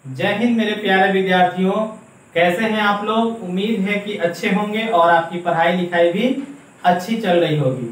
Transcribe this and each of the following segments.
जय हिंद मेरे प्यारे विद्यार्थियों, कैसे हैं आप लोग। उम्मीद है कि अच्छे होंगे और आपकी पढ़ाई लिखाई भी अच्छी चल रही होगी।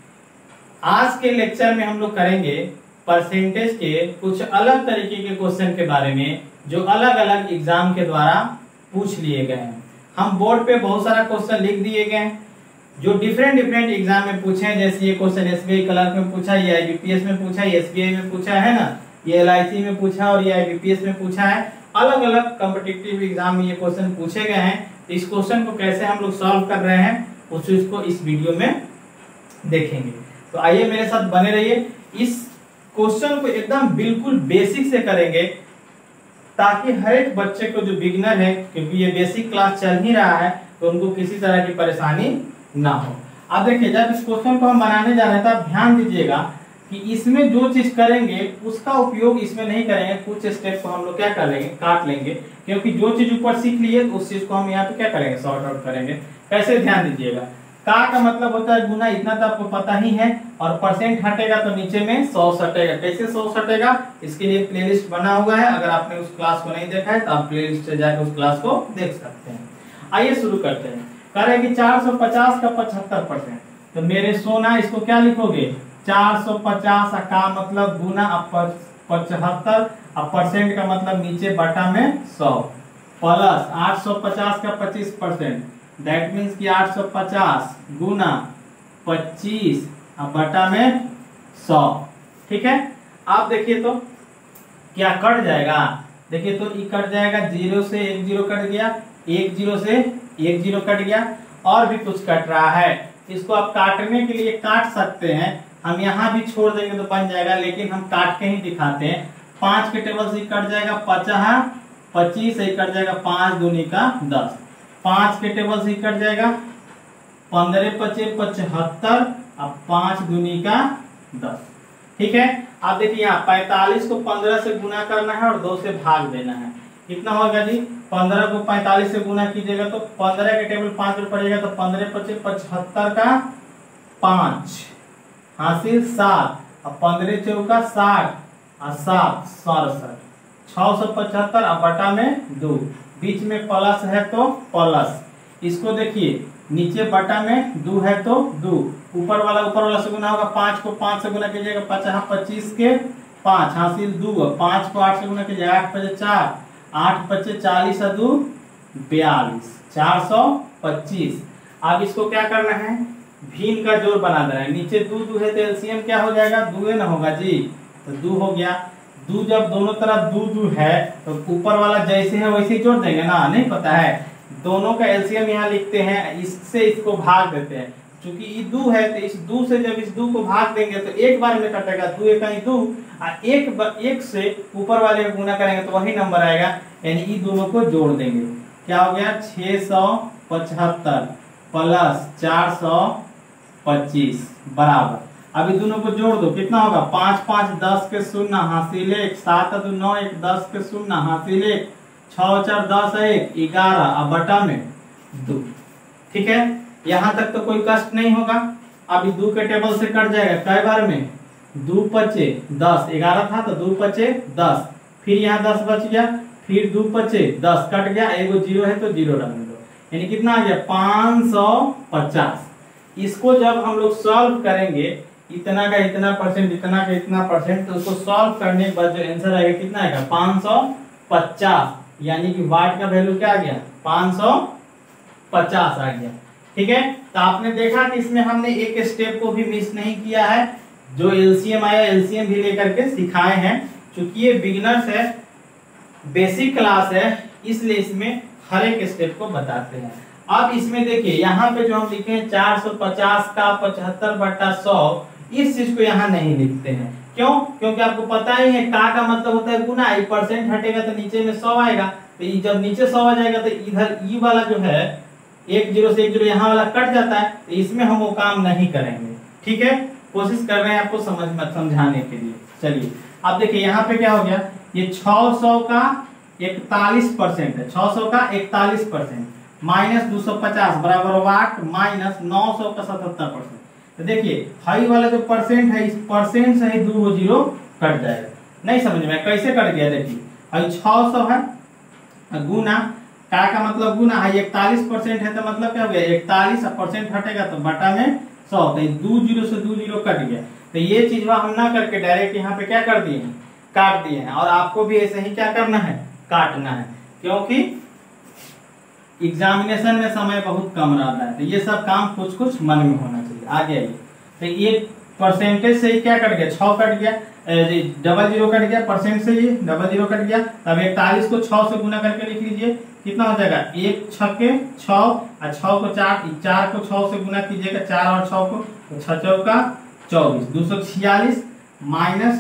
आज के लेक्चर में हम लोग करेंगे परसेंटेज के कुछ अलग तरीके के क्वेश्चन के बारे में जो अलग अलग एग्जाम के द्वारा पूछ लिए गए हैं। हम बोर्ड पे बहुत सारा क्वेश्चन लिख दिए गए हैं जो डिफरेंट एग्जाम में पूछे हैं। जैसे ये क्वेश्चन एसबीआई क्लर्क में पूछा, ये आईबीपीएस में पूछा, ये एसबीआई में पूछा है ना, ये एलआईसी में पूछा और ये आईबीपीएस में पूछा है। अलग अलग कॉम्पिटिटिव एग्जाम में ये क्वेश्चन पूछे गए हैं। तो इस क्वेश्चन को कैसे हम लोग सॉल्व कर रहे हैं उस चीज को इस वीडियो में देखेंगे। तो आइए मेरे साथ बने रहिए। इस क्वेश्चन को एकदम बिल्कुल बेसिक से करेंगे ताकि हर एक बच्चे को जो बिगिनर है, क्योंकि ये बेसिक क्लास चल ही रहा है, तो उनको किसी तरह की परेशानी ना हो। अब देखिए, जब इस क्वेश्चन को हम बनाने जा रहे हैं तब ध्यान दीजिएगा कि इसमें जो चीज करेंगे उसका उपयोग इसमें नहीं करेंगे। कुछ स्टेप को हम लोग क्या कर लेंगे, काट लेंगे, क्योंकि जो चीज ऊपर सीख लिए उस चीज को हम यहाँ पे क्या करेंगे, सॉर्ट आउट करेंगे। कैसे, ध्यान दीजिएगा। का मतलब होता है गुना, इतना तो आपको पता ही है, और परसेंट हटेगा तो नीचे में 100 सटेगा। कैसे 100 सटेगा, इसके लिए प्लेलिस्ट बना हुआ है। अगर आपने उस क्लास को नहीं देखा है तो आप प्लेलिस्ट से जाकर उस क्लास को देख सकते हैं। आइए शुरू करते हैं। कह रहे हैं कि 450 का 75%, तो मेरे सोना इसको क्या लिखोगे, 450 का मतलब गुना 75, अब परसेंट का मतलब नीचे बटा में 100, प्लस 850 का 25%, दैट मीन्स कि 850 गुना 25 अब बटा में 100। ठीक है, आप देखिए तो क्या कट जाएगा। देखिए तो ये कट जाएगा, 0 से 1 0 कट गया, 1 0 से 1 0 कट गया, और भी कुछ कट रहा है। इसको आप काटने के लिए काट सकते हैं, हम यहाँ भी छोड़ देंगे तो बन जाएगा, लेकिन हम काट के ही दिखाते हैं। 5 के टेबल से कट जाएगा 50, 25 से कट जाएगा 5 दूनी का 10, 5 के टेबल से कट जाएगा 15 25 75, अब 5 दूनी का 10। ठीक है, आप देखिए यहाँ 45 को 15 से गुना करना है और 2 से भाग देना है। कितना होगा जी, 15 को 45 से गुना कीजिएगा तो 15 के टेबल 5 पर पड़ेगा, तो 15 25 75 का 5 हासिल 7, अब 15 चौका 60 और 7 67, 675 अब बटा में 2, बीच में प्लस है तो प्लस। इसको देखिए, नीचे बटा में 2 है तो 2, ऊपर वाला से गुना होगा, 5 को 5 से गुना कीजिएगा 50, 25 के 5 हासिल 2, 5 को 8 से गुना कीजिएगा 8 5 4, 8 5 40 और 2 42, 425। अब इसको क्या करना है, भिन्न का जोड़ बना देना है। नीचे 2 है तो एलसीएम क्या हो जाएगा, 2 ना होगा जी, तो 2 हो गया। 2 जब दोनों तरफ 2 है तो ऊपर वाला जैसे है वैसे जोड़ देंगे ना, नहीं पता है। दोनों का एलसीएम यहाँ लिखते हैं, इससे इसको भाग देते हैं। चूंकि ये 2 है तो इस 2 से जब इस 2 को भाग देंगे तो एक बार में कटेगा, 2 1 2, और एक से ऊपर वाले को गुना करेंगे तो वही नंबर आएगा, यानी ये दोनों को जोड़ देंगे। क्या हो गया, 675 प्लस 425 बराबर, अभी दोनों को जोड़ दो, कितना होगा, 5 5 10 के 0 हासिल 1, 7 2 9 1 10 के 0 हासिल 1, 6 4 10 1 11 अब बटा में 2। ठीक है, यहाँ तक तो कोई कष्ट नहीं होगा। अभी 2 के टेबल से कट जाएगा कई बार में, 2 5 10, 11 था तो 2 5 10, फिर यहाँ 10 बच गया, फिर 2 5 10 कट गया, एगो 0 है तो 0 रखने दो, यानी कितना आ गया 550। इसको जब हम लोग सॉल्व करेंगे, इतना का इतना परसेंट, इतना का इतना परसेंट, तो उसको सॉल्व करने के बाद जो आंसर आएगा कितना आएगा, 550, यानी कि वाट का वैल्यू क्या आ गया, 550 आ गया। ठीक है, तो आपने देखा कि इसमें हमने एक स्टेप को भी मिस नहीं किया है। जो एलसीएम आया एलसीएम भी लेकर के सिखाए हैं। चूंकि ये बिगिनर्स है, बेसिक क्लास है, इसलिए इसमें हर एक स्टेप को बताते हैं। अब इसमें देखिए, यहाँ पे जो हम लिखे हैं 450 का 75 बटा 100, इस चीज को यहाँ नहीं लिखते हैं। क्यों, क्योंकि आपको पता ही है का मतलब होता है गुना, परसेंट हटेगा तो नीचे में 100 आएगा, तो जब नीचे 100 आ जाएगा तो इधर ई वाला जो है 1 0 से 1 0 यहाँ वाला कट जाता है, तो इसमें हम वो काम नहीं करेंगे। ठीक है, कोशिश कर रहे हैं आपको समझाने के लिए। चलिए अब देखिए, यहाँ पे क्या हो गया, ये 600 का 41% है, 600 का 41% माइनस 250 बराबर वाट, माइनस 900 का 77%। तो देखिए हाई वाला जो परसेंट है, इस परसेंट से ही 2 0 कट जाएगा। नहीं समझ में कैसे कट गया, देखिए है 600 है गुना का मतलब गुना है 41% है, तो मतलब क्या हो गया 41% हटेगा तो बटा में 100, तो 2 जीरो से 2 जीरो कट गया। तो ये चीज हम ना करके डायरेक्ट यहाँ पे क्या कर दिए हैं, काट दिए हैं। और आपको भी ऐसे ही क्या करना है, काटना है, क्योंकि एग्जामिनेशन में समय बहुत कम रहता है। तो ये सब काम कुछ कुछ मन में होना चाहिए। आगे आइए, तो ये परसेंटेज से ही क्या कट गया, 6 कट गया, डबल जीरो कट गया, परसेंट से ही डबल जीरो कट गया। तब 41 को 6 से गुना करके लिख लीजिए, कितना हो जाएगा 1 छक्के 6 और 6 को 4 को 6 से गुना कीजिएगा, 4 और 6 को, तो 6 चौका 24, 246 माइनस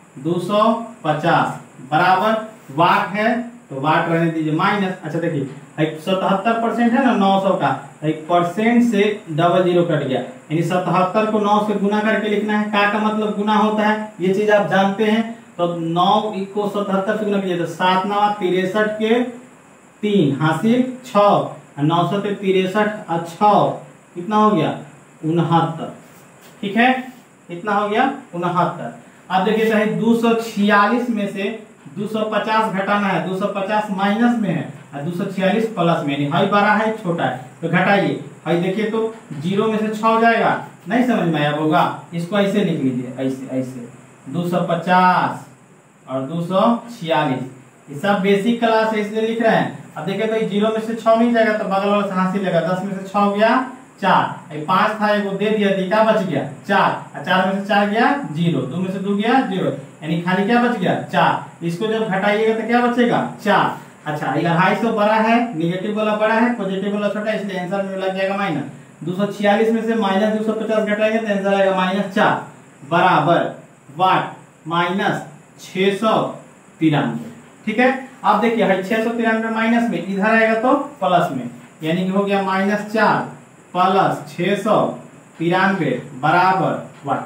250 बराबर वाट है, तो वाट रहने दीजिए माइनस। अच्छा देखिए 77% है ना 900 का, 1% से डबल जीरो कट गया, यानी 77 को 9 से गुना करके लिखना है। का मतलब गुना होता है, ये चीज आप जानते हैं। तो 9 को 77 से गुना कीजिए तो 7 9 63 के 3 हासिल 6, 900 से 63 और 6 कितना हो गया 69, ठीक है, कितना हो गया 69। अब देखिए चाहे 246 में से 250 घटाना है, 250 माइनस में है और 246 प्लस में, यानी हाई बड़ा है छोटा है, तो घटाइए। हाई देखिए तो 0 में से 6 जाएगा, नहीं समझ में आया होगा, इसको ऐसे लिख लीजिए, ऐसे ऐसे 250 और 246, ये सब बेसिक क्लास है इसलिए लिख रहे हैं। अब देखिए तो 0 में से 6 नहीं जाएगा तो बगल वाला से हासिल लेगा, 10 में से 6 गया 4, 5 था एगो दे दिया, क्या बच गया 4, 4 में से 4 गया 0, 2 में से 2 गया 0, यानी खाली क्या बच गया 4। इसको जब घटाइएगा तो क्या बचेगा 4। अच्छा ये 250 बड़ा है, निगेटिव वाला बड़ा है, पॉजिटिव वाला छोटा है, इसलिए आंसर में लग जाएगा माइनस। 246 में से माइनस 250 घटाएंगे तो आंसर आएगा -4 बराबर वाट माइनस 693। ठीक है, अब देखिए 693 माइनस में, इधर आएगा तो प्लस में, यानी कि हो गया -4 प्लस 693 बराबर वाट।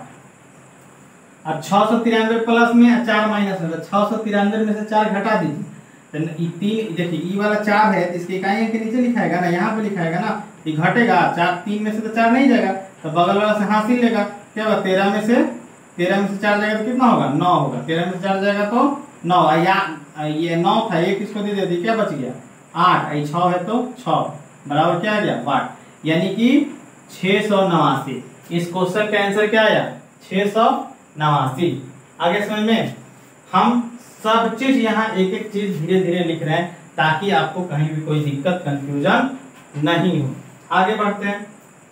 अब 693 प्लस में 4 माइनस में, 693 में से 4 घटा दीजिए तो 3, देखिए ई वाला 4 है तो इसकी इकाइयों के नीचे लिखाएगा ना, यहाँ पे लिखाएगा ना, ये घटेगा 4, 3 में से तो 4 नहीं जाएगा तो बगल वाला से हासिल लेगा, क्या होगा 13 में से 4 जाएगा तो कितना होगा 9 होगा, 13 में से 4 जाएगा तो 9, या ये 9 था, एक इसको दे दिया, क्या बच गया 8, 6 है तो 6 बराबर क्या आ गया वाट, यानी कि 689। इस क्वेश्चन का आंसर क्या आया 689। आगे समझ में, हम सब चीज यहाँ एक एक चीज धीरे धीरे लिख रहे हैं ताकि आपको कहीं भी कोई दिक्कत कंफ्यूजन नहीं हो। आगे बढ़ते हैं,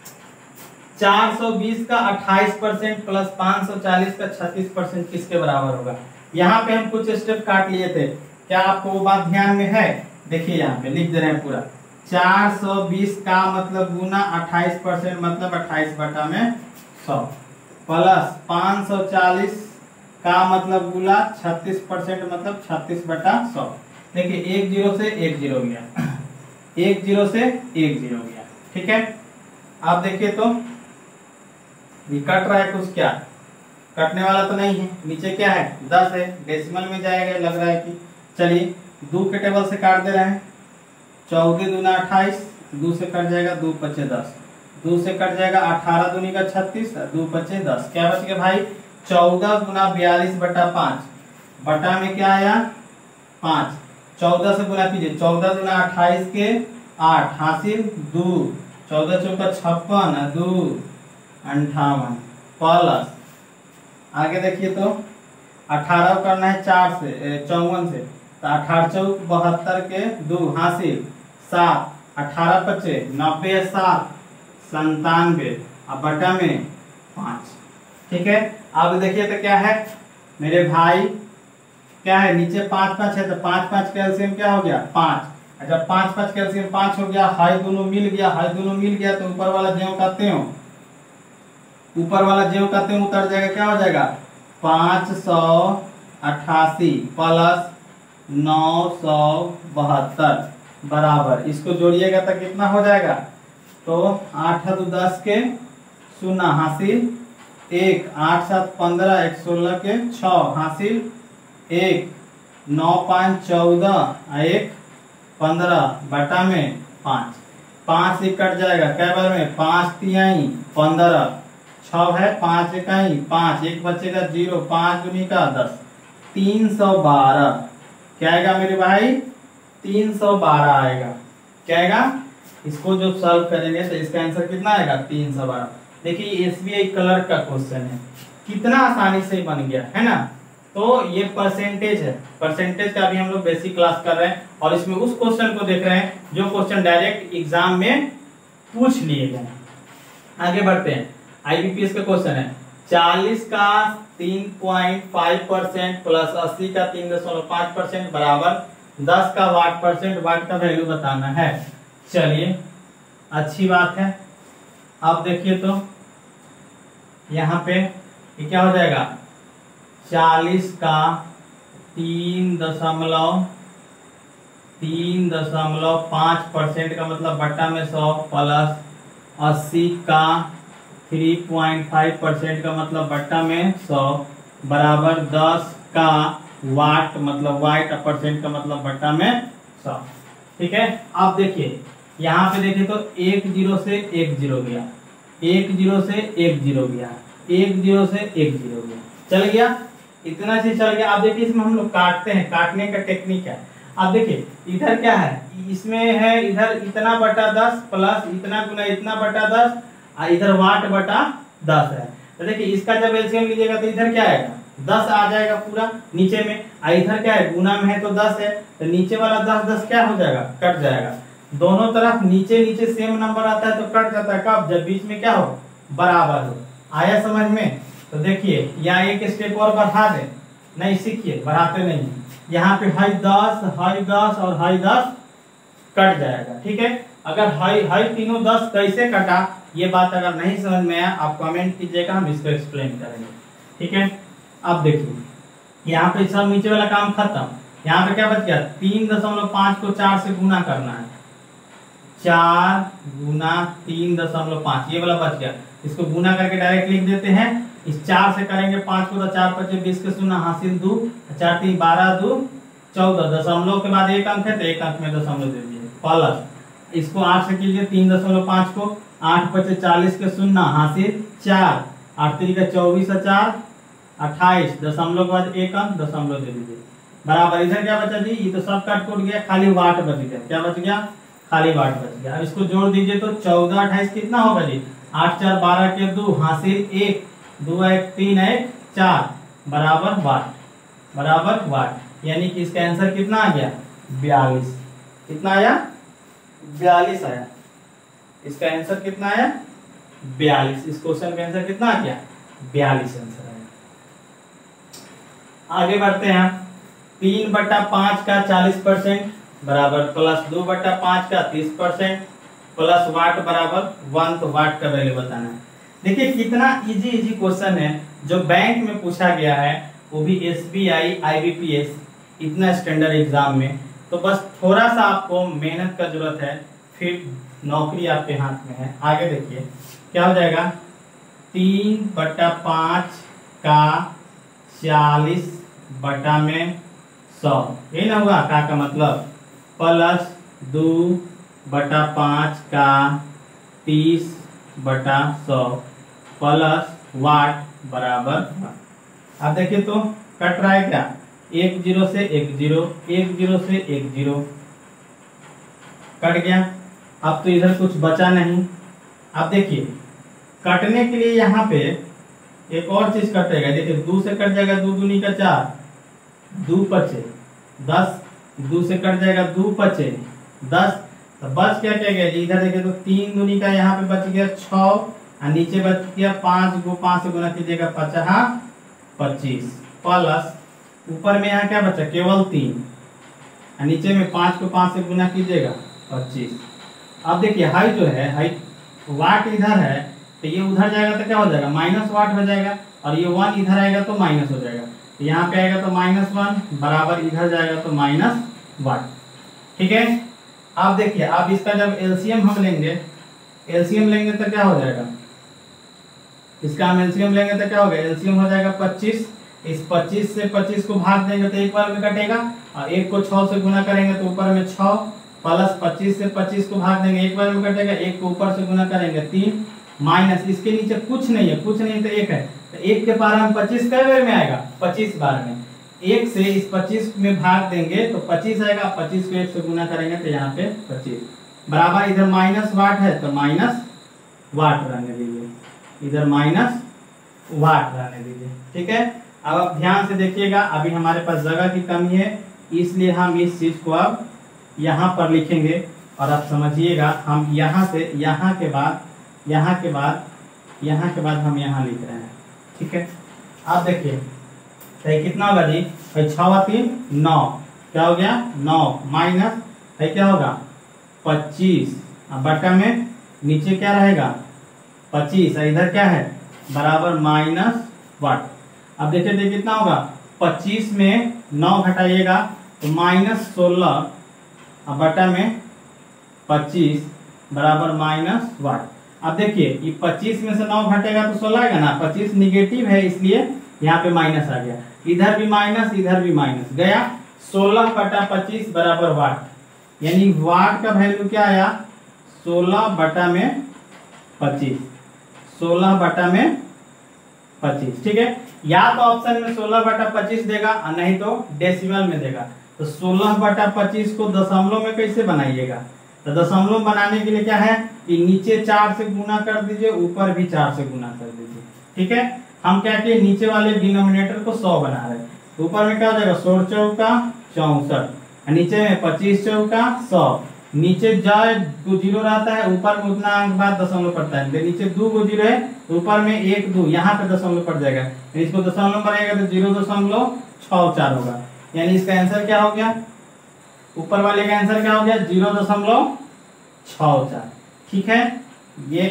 420 का 28% प्लस 540 का 36% किसके बराबर होगा। यहाँ पे हम कुछ स्टेप काट लिए थे, क्या आपको वो बात ध्यान में है? देखिए यहाँ पे लिख दे रहे हैं पूरा, 420 का मतलब गुना 28% मतलब 28 बटा में 100 प्लस 540 का मतलब गुना 36% मतलब 36 बटा 100। देखिए 1 0 से 1 0 गया, 1 0 से 1 0 गया, ठीक है। आप देखिए तो ये कट रहा है कुछ, क्या कटने वाला तो नहीं है, नीचे क्या है 10 है, डेसिमल में जाएगा लग रहा है कि, चलिए 2 के टेबल से काट दे रहे हैं, 14 दूना 28, 2 से कट जाएगा 2 पचे 10, 2 से कट जाएगा 18 दूनी का 36, 2 पचे 10, क्या बच गया भाई 14 गुना 42 बटा 5 बटा में क्या आया 5, 14 से गुना कीजिए, 14 दूना 28 के 8 हासिल 2, 14 चौका 56 2 58 प्लस, आगे देखिए तो 18 करना है 4 से 54 से, तो 18 चौक 72 के 2 हासिल 7, 18 पचे 90 7 97 अब बटा में 5, ठीक है। अब देखिए तो क्या है मेरे भाई, क्या है नीचे 5 5 है तो 5 5 कैल्शियम क्या हो गया 5। अच्छा 5 5 कैल्शियम 5 हो गया, हाई दोनों मिल गया, हाई दोनों मिल गया तो ऊपर वाला ज्यों कहते हो, ऊपर वाला ज्यों कहते हो उतर जाएगा, क्या हो जाएगा 588 प्लस 972 बराबर, इसको जोड़िएगा तो कितना हो जाएगा, तो 8 2 10 के 0 हासिल 1, 8 7 15 1 16 के 6 हासिल 1, 9 5 14 1 15 बटा में 5, 5 से कट जाएगा क्या बार में 5 3 15, 6 है 5 इकाई 5, 1 बचेगा 0, 5 दूनी का 10, 312, क्या आएगा मेरे भाई 312 आएगा। क्या आएगा, इसको जो सॉल्व करेंगे तो इसका आंसर कितना आएगा 312। देखिए एसबीआई क्लर्क का क्वेश्चन है, कितना आसानी से बन गया है ना। तो ये परसेंटेज है, परसेंटेज का भी हम लोग बेसिक क्लास कर रहे हैं और इसमें उस क्वेश्चन को देख रहे हैं जो क्वेश्चन डायरेक्ट एग्जाम में पूछ लिए गए। आगे बढ़ते हैं, आईबीपीएस का क्वेश्चन है 40 का 3.5% प्लस 80 का 3.5% बराबर 10 का वाट परसेंट, वाट का वैल्यू बताना है। चलिए अच्छी बात है। अब देखिए तो यहाँ पे ये क्या हो जाएगा 40 का 3.5% का मतलब बट्टा में 100 प्लस 80 का 3.5% का मतलब बट्टा में 100 बराबर 10 का वाट मतलब वाट परसेंट का मतलब बट्टा में 100। ठीक है, आप देखिए यहाँ पे देखिए तो 1 0 से 1 0 गया, 1 0 से 1 0 गया, 1 0 से 1 0 गया, चल गया, इतना चीज चल गया। आप देखिए इसमें हम लोग काटते हैं, काटने का टेक्निक है। आप देखिए इधर क्या है, इसमें है इधर इतना बटा 10 प्लस इतना गुना इतना बटा 10 और इधर वाट बटा 10 है। तो देखिए इसका जब एलसीएम लीजिएगा तो इधर क्या आएगा 10 आ जाएगा पूरा नीचे में, और इधर क्या है गुना में है तो 10 है, तो नीचे वाला 10 10 क्या हो जाएगा कट जाएगा। दोनों तरफ नीचे नीचे सेम नंबर आता है तो कट जाता है, कब जब बीच में क्या हो बराबर हो। आया समझ में। तो देखिए यहाँ एक स्टेप और बढ़ा दे, नहीं सीखिए बढ़ाते नहीं, यहाँ पे हाई 10 और हाई 10 कट जाएगा। ठीक है, अगर हाई तीनों 10 कैसे कटा ये बात अगर नहीं समझ में आया आप कमेंट कीजिएगा, हम इसको एक्सप्लेन करेंगे। ठीक है, अब देखिए यहाँ पे सब नीचे वाला काम खत्म। यहाँ पे क्या बच गया 3.5 को 4 से गुना करना है, 4 गुना 3.5 ये वाला बच गया। इसको गुना करके डायरेक्ट लिख देते हैं। इस 4 से करेंगे 5 को तो 4 5 20 के शून्य हासिल 2 4 3 12 2 14 दशमलव के बाद एक अंक है तो एक अंक में दशमलव दे दिए प्लस इसको 8 से कीजिए 3.5 को 8 5 40 के शून्य हासिल 4 8 3 का 24 और 4 28 दशमलव के बाद एक अंक दशमलव दे दीजिए बराबर। इधर क्या बचा जी, ये तो सब कट कूट गया, खाली वाट बच गया। क्या बच गया, खाली वाट बच गया। अब इसको जोड़ दीजिए तो 14 28 कितना होगा जी 8 4 12 के 2 हासिल 1 2 1 3 1 4 बराबर वाट, यानी कि इसका आंसर कितना आ गया 42। कितना आया 42 आया, इसका आंसर कितना आया 42। इस क्वेश्चन का आंसर कितना आ गया 42 आंसर आया। आगे बढ़ते हैं, 3/5 का 40% बराबर प्लस 2/5 का 30% प्लस वाट बराबर 1, तो वाट का वैल्यू बताना है। देखिए कितना इजी क्वेश्चन है जो बैंक में पूछा गया है, वो भी एसबीआई आईबीपीएस इतना स्टैंडर्ड एग्जाम में। तो बस थोड़ा सा आपको मेहनत का जरूरत है, फिर नौकरी आपके हाथ में है। आगे देखिए क्या हो जाएगा 3/5 का 40 बटा में 100, ये ना हुआ का मतलब प्लस 2/5 का 30/100 प्लस वाट बराबर। अब देखिए तो कट रहा है क्या 1 0 से 1 0 1 0 से 1 0 कट गया। अब तो इधर कुछ बचा नहीं। अब देखिए कटने के लिए यहाँ पे एक और चीज कटेगा, देखिए 2 से कट जाएगा 2 दूनी का 4 2 5 10 2 से कट जाएगा 2 5 10, तो बच क्या क्या गया जी इधर देखिए तो 3 दूनी का यहाँ पे बच गया 6 और नीचे बच गया 5 को 5 से गुना कीजिएगा 50 25 प्लस ऊपर में यहाँ क्या बचा केवल 3 और नीचे में 5 को 5 से गुना कीजिएगा 25। अब देखिए हाई जो है हाई वाट इधर है तो ये उधर जाएगा तो क्या हो जाएगा माइनस वाट हो जाएगा, और ये 1 इधर आएगा तो माइनस हो जाएगा, यहाँ पे आएगा तो -1 बराबर इधर जाएगा तो माइनस वाट। ठीक है, अब देखिए अब इसका जब एलसीएम हम लेंगे, एलसीएम लेंगे तो क्या हो जाएगा, इसका हम एलसीएम लेंगे तो क्या होगा एलसीएम हो जाएगा 25। इस 25 से 25 को भाग देंगे तो एक बार में कटेगा, और 1 को 6 से गुना करेंगे तो ऊपर में 6 प्लस 25 से 25 को भाग देंगे एक बार में कटेगा, 1 को ऊपर से गुना करेंगे 3 माइनस इसके नीचे कुछ नहीं है, कुछ नहीं तो 1 है, तो 1 के पार हम 25 कई बार में आएगा 25 बार में, 1 से इस 25 में भाग देंगे तो 25 आएगा, 25 को 1 से गुना करेंगे तो यहाँ पे 25 बराबर, इधर माइनस वाट है तो माइनस वाट रहने दीजिए, इधर माइनस वाट रहने दीजिए। ठीक है, अब आप ध्यान से देखिएगा, अभी हमारे पास जगह की कमी है इसलिए हम इस चीज को अब यहाँ पर लिखेंगे और आप समझिएगा, हम यहाँ से यहाँ के बाद हम यहाँ लिख रहे हैं। ठीक है, आप देखिए तो कितना होगा जी, 6 3 9, क्या हो गया 9 माइनस है क्या होगा 25, अब बटा में नीचे क्या रहेगा 25, इधर क्या है बराबर माइनस वाट। अब देखिए कितना होगा 25 में 9 घटाइएगा तो माइनस 16, अब बटा में 25 बराबर माइनस वाट। अब देखिए ये 25 में से 9 घटेगा तो 16 आएगा ना, 25 निगेटिव है इसलिए यहाँ पे माइनस आ गया, इधर भी माइनस इधर भी माइनस गया, 16 बटा 25 बराबर वाट, यानी वाट का वैल्यू क्या आया 16 बटा में 25, 16 बटा में 25। ठीक है, या तो ऑप्शन में 16 बटा 25 देगा और नहीं तो डेसिमल में देगा। तो 16 बटा 25 को दशमलव में कैसे बनाइएगा, तो दशमलव बनाने के लिए क्या है कि नीचे 4 से गुना कर दीजिए, ऊपर भी 4 से गुना कर दीजिए। ठीक है, हम क्या किए नीचे वाले डिनोमिनेटर को 100 बना रहे, ऊपर में क्या हो जाएगा 16 चौका 64, नीचे में 25 चौका 100, नीचे जाए 2 जीरो रहता है, ऊपर में उतना अंक बाद दशमलव पड़ता है, नीचे 2 जीरो है ऊपर में 1 2, यहाँ पे दशमलव पड़ जाएगा, इसको दशमलव बनाएगा तो 0.64 होगा, यानी इसका आंसर क्या हो गया, ऊपर वाले का आंसर क्या हो गया 0.64। ठीक है, ये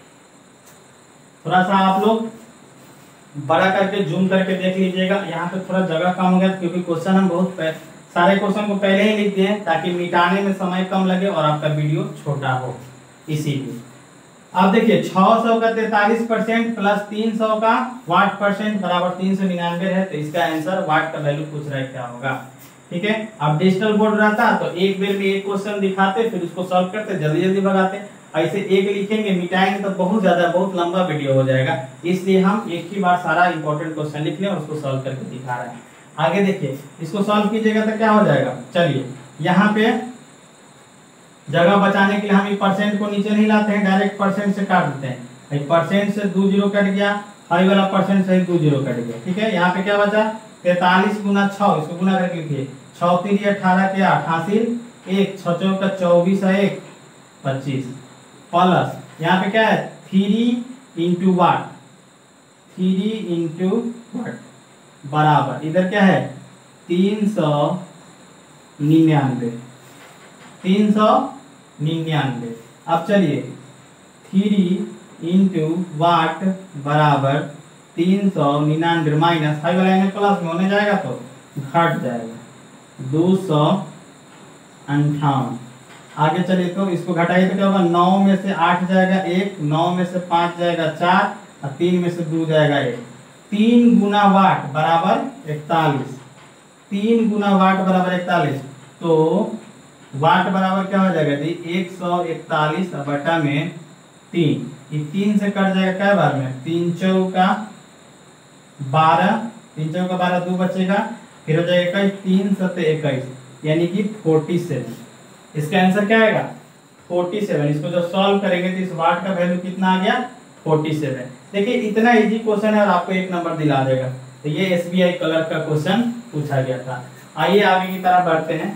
थोड़ा सा आप लोग बड़ा करके जूम करके देख लीजिएगा, यहाँ पे थोड़ा जगह कम हो गया क्योंकि क्वेश्चन हम बहुत सारे क्वेश्चन को पहले ही लिख दिए ताकि मिटाने में समय कम लगे और आपका वीडियो छोटा हो, इसीलिए। अब देखिए 600 का 43% प्लस 300 का वाट परसेंट बराबर 399 है, तो इसका आंसर वाट का वैल्यू पूछ रहा है क्या होगा। ठीक है, अब डिजिटल बोर्ड रहता तो एक बेर में एक क्वेश्चन दिखाते फिर उसको सॉल्व करते, जल्दी जल्दी भगाते, ऐसे एक लिखेंगे मिटाएंगे तो बहुत लंबा वीडियो हो जाएगा, इसलिए हम एक ही बार सारा इंपॉर्टेंट क्वेश्चन लिख लें और उसको सॉल्व करके दिखा रहे हैं। आगे देखिए, इसको सॉल्व कीजिएगा तो क्या हो जाएगा, चलिए यहाँ पे जगह बचाने के लिए हम परसेंट को नीचे नहीं लाते हैं, डायरेक्ट परसेंट से काट देते हैं, परसेंट से 2 जीरो कट गया, हाई वाला परसेंट से 2 जीरो कट गया। ठीक है, यहाँ पे क्या बचा 43 गुना 6, इसको गुना करके लिखिए, 6 3 18 के 88, 1 6 चौका 24 है 1 25 प्लस यहाँ पे क्या है 3 इंटू वाट, 3 इंटू वाट बराबर इधर क्या है 399। अब चलिए 3 इंटू वाट बराबर 399 माइनस हाई वाला एंगल प्लस में होने जाएगा तो घट जाएगा 258। आगे चलिए तो इसको घटाइए तो क्या होगा 9 में से 8 जाएगा 1, 9 में से 5 जाएगा 4 और 3 में से 2 जाएगा 1, 3 गुना वाट बराबर 41, 3 गुना वाट बराबर 41, तो वाट बराबर क्या हो जाएगा जी 141 बटा में 3, ये 3 से कट जाएगा क्या बार में 3 चौका 12, 3 चौका 12 2 बचेगा, फिर हो जाएगा 3 सत्ते 21 यानी कि 47। इसका आंसर क्या आएगा 47। इसको जब सॉल्व करेंगे तो इस वाट का वैल्यू कितना आ गया 47। देखिए इतना इजी क्वेश्चन है और आपको 1 नंबर दिला देगा। तो ये एसबीआई कलर का क्वेश्चन पूछा गया था। आइए आगे की तरफ बढ़ते हैं,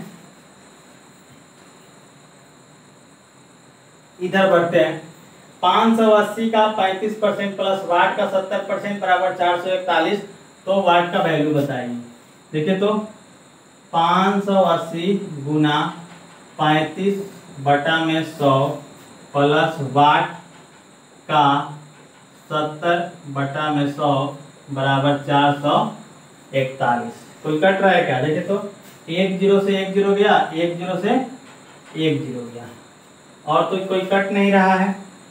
इधर बढ़ते हैं। 580 का 35% प्लस वाट का 70% बराबर 441, तो वाट का वैल्यू बताइए। देखिए तो 580 गुना 35 बटा में 100 प्लस वाट का 70 बटा में 100 बराबर 441। कोई कट रहा है क्या? देखिए तो 1 जीरो से 1 जीरो गया, 1 जीरो से 1 जीरो गया, और तो कोई कट नहीं रहा है,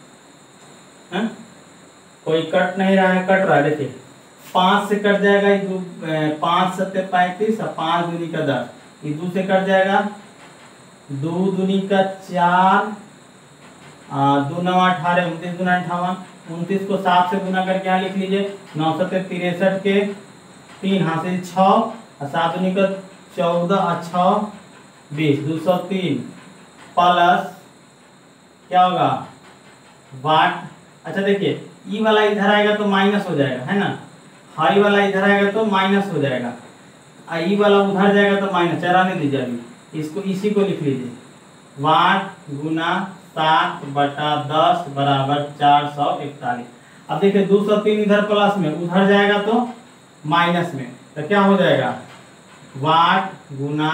कोई कट नहीं रहा है, कट रहा है। देखिए 5 से कट जाएगा, 5 सत्ते 35 और 5 दूनी का 10, ये 2 से कट जाएगा, 2 दूनी का 4, 2 9 18, 29 गुना 58, 29 को 7 से गुना करके यहाँ लिख लीजिए, 9 सत्ते 63 के 3 हासिल 6, और 7 दूनी का 14 और 6 20, 203 प्लस क्या होगा वाट। अच्छा देखिए ई वाला इधर आएगा तो माइनस हो जाएगा, है ना, हाई वाला इधर आएगा तो माइनस हो जाएगा, ई वाला उधर जाएगा तो माइनस। चराने दीजिए अभी इसको, इसी को लिख लीजिए, वाट गुना 7/10 बराबर 441। अब देखिए 203 इधर प्लस में, उधर जाएगा तो माइनस में, तो क्या हो जाएगा वाट गुना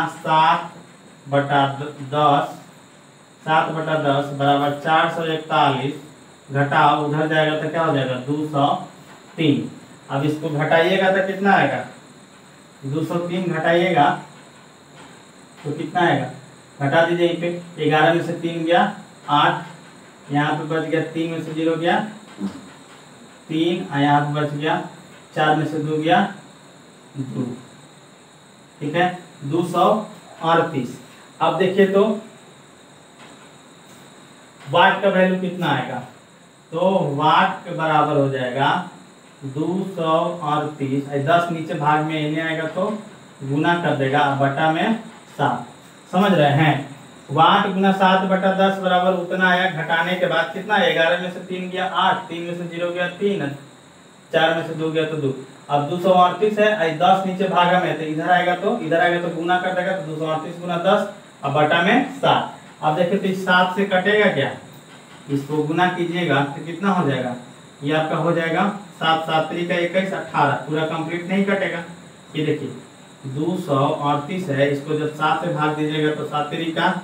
7/10 बराबर 441 घटाओ उधर जाएगा तो क्या हो जाएगा 203। अब इसको घटाइएगा तो कितना आएगा 203 घटाइएगा तो कितना आएगा, घटा दीजिए यहीं पे, 11 में से 3 गया 8, यहाँ पे बच गया 3 में से 0 गया 3, यहाँ पे बच गया 4 में से 2 गया 2, ठीक है 238। अब देखिए तो वाट का वैल्यू कितना आएगा, तो वाट के बराबर हो जाएगा 238, 10 नीचे भाग में इन्हें आएगा तो गुना कर देगा बटा में 7, समझ रहे हैं। वाट गुना 7/10 बराबर उतना आया, घटाने के बाद कितना, 11 में से 3 गया 8, 3 में से 0 गया 3, 4 में से 2 गया तो 2। अब 238 है, 10 नीचे भागा में, तो इधर आएगा तो गुना कर देगा, तो 238 गुना 10 अब बटा में 7। अब देखिए तो इस 7 से कटेगा क्या, इसको गुना कीजिएगा तो कितना हो जाएगा, ये आपका हो जाएगा 7 7 3 का 21 18, पूरा कंप्लीट नहीं कटेगा। ये देखिए 238 है, इसको जब 7 से भाग दीजिएगा तो 7 3 का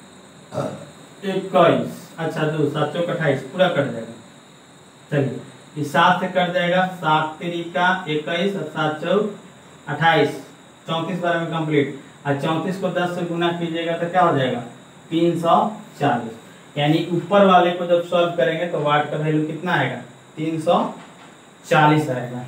21, अच्छा 2 7 चौक 28 पूरा कट जाएगा। चलिए इस 7 से कट जाएगा, 7 3 का 21 और 7 चौक 28, 34 बार में कंप्लीट। और 34 को 10 से गुना कीजिएगा तो क्या हो जाएगा 340, यानी ऊपर वाले को जब सॉल्व करेंगे तो वाट का वैल्यू कितना आएगा 340 आएगा।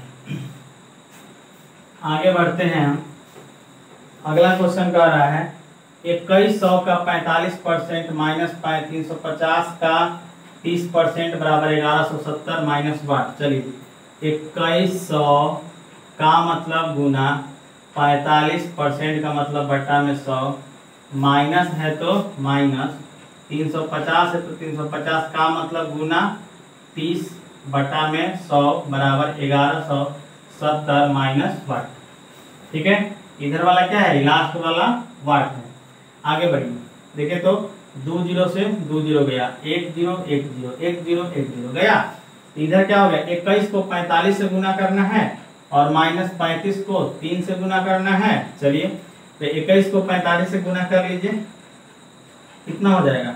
आगे बढ़ते हैं हम, अगला क्वेश्चन कह रहा है 2100 का 45% माइनस 350 का 30% बराबर 1170 माइनस वाट। चलिए 2100 का मतलब गुना 45% का मतलब बटा में 100, माइनस है तो माइनस 350 है तो 350 का मतलब गुना 30 बटा में 100 बराबर 1170 माइनस वाट, ठीक है। इधर वाला क्या है, लास्ट वाला वाट है। आगे बढ़िए, देखिए तो 2 0 से 2 0 गया, 1 0 1 0 1 0 1 0 गया। इधर क्या हो गया, 21 को 45 से गुना करना है और माइनस 35 को 3 से गुना करना है। चलिए तो 21 को 45 से गुना कर लीजिए, कितना हो जाएगा,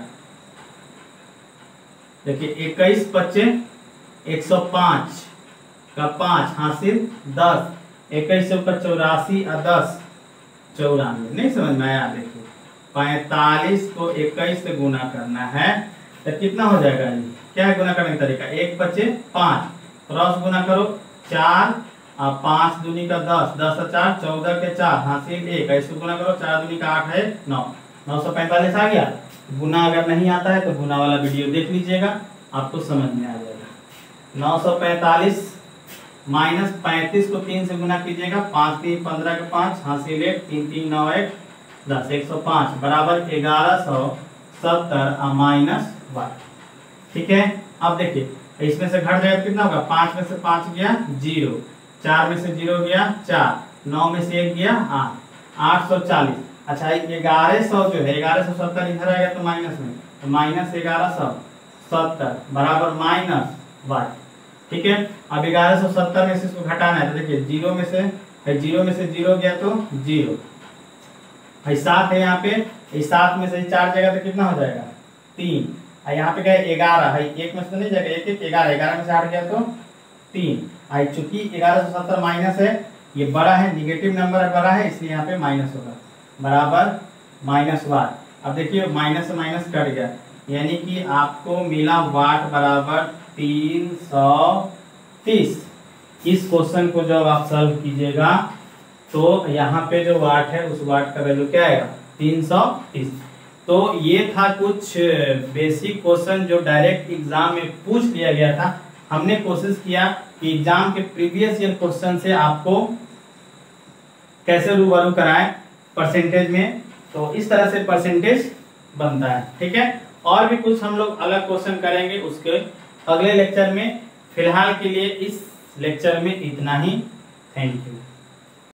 देखिए 21 बच्चे 105 का 5 हासिल 10, 21 से ऊपर 84 और 10 94, नहीं समझ में आया। देखिए 45 को 21 से गुना करना है तो कितना हो जाएगा, ये क्या है गुना करने का तरीका, 1 बचे 5 क्रॉस गुना करो 4 और 5 दूनी का 10, 10 और 4 14 के 4 हासिल 1, ऐसे गुना करो 4 दूनी का 8 है 9, 945 आ गया। गुना अगर नहीं आता है तो गुना वाला वीडियो देख लीजिएगा, आपको समझ में आ जाएगा। 945 माइनस 35 को 3 से गुना कीजिएगा, 5 3 15 के 5 हासिल 1, 3 3 9 1 10, 105 बराबर 1170 माइनस वाट, ठीक है। अब देखिए इसमें से घट जाएगा कितना होगा, 5 में से 5 गया 0, 4 में से 0 गया 4, 9 में से 1 गया 8, 840। अच्छा 1100 जो है 1170 इधर आएगा तो माइनस में, तो माइनस 1170 बराबर माइनस वाट, ठीक है। अब 1170 में से इसको घटाना है तो देखिए 0 में से 0 गया तो 0, 7 है यहाँ पे, 7 में से 4 जगह तो कितना हो जाएगा 3, यहाँ पे क्या है 11 है, 1 में से नहीं जाएगा 1 1 11, 11 में से 8 गया तो 3। चूंकि 1170 माइनस है, ये बड़ा है, निगेटिव नंबर है, बड़ा है, इसलिए यहाँ पे माइनस होगा बराबर माइनस वाट। अब देखिए माइनस से माइनस कट गया, यानी कि आपको मिला वाट बराबर 330। इस क्वेश्चन को जब आप सॉल्व कीजिएगा तो यहाँ पे जो वाट है उस वाट का वैल्यू क्या आएगा 330। तो ये था कुछ बेसिक क्वेश्चन जो डायरेक्ट एग्जाम में पूछ लिया गया था। हमने कोशिश किया कि एग्जाम के प्रीवियस ईयर क्वेश्चन से आपको कैसे रूबरू कराएं परसेंटेज में, तो इस तरह से परसेंटेज बनता है। ठीक है, और भी कुछ हम लोग अलग क्वेश्चन करेंगे उसके अगले लेक्चर में। फिलहाल के लिए इस लेक्चर में इतना ही। Thank you.